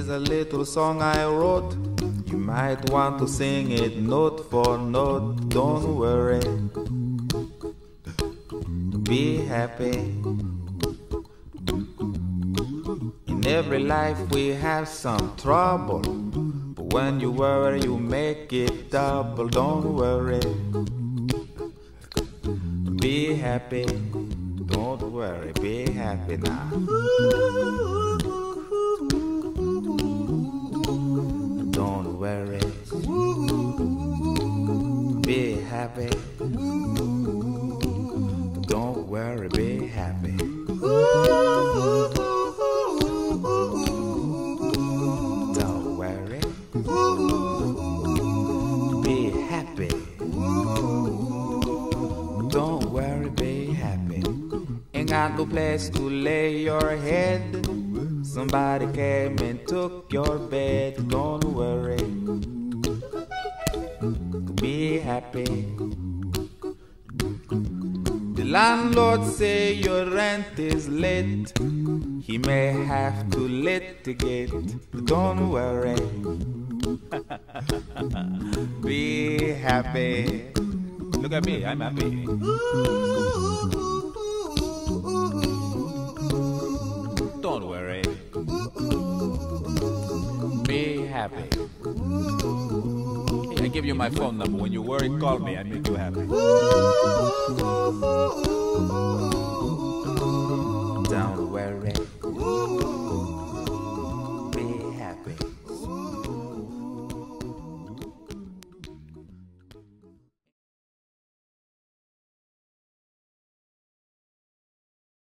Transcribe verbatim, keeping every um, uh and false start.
is a little song I wrote. You might want to sing it note for note. Don't worry, be happy. In every life we have some trouble, but when you worry you make it double. Don't worry, be happy. Don't worry, be happy now. Don't worry, be happy. Don't worry, be happy. Don't worry, be happy. Don't worry, be happy. Ain't got no place to lay your head. Somebody came and took your bed. Don't worry, be happy. The landlord say your rent is late. He may have to litigate. Don't worry, be happy. Look at me, I'm happy. Don't worry, be happy. Hey, I give you my phone number. When you worry, call me. I make you happy. Don't worry.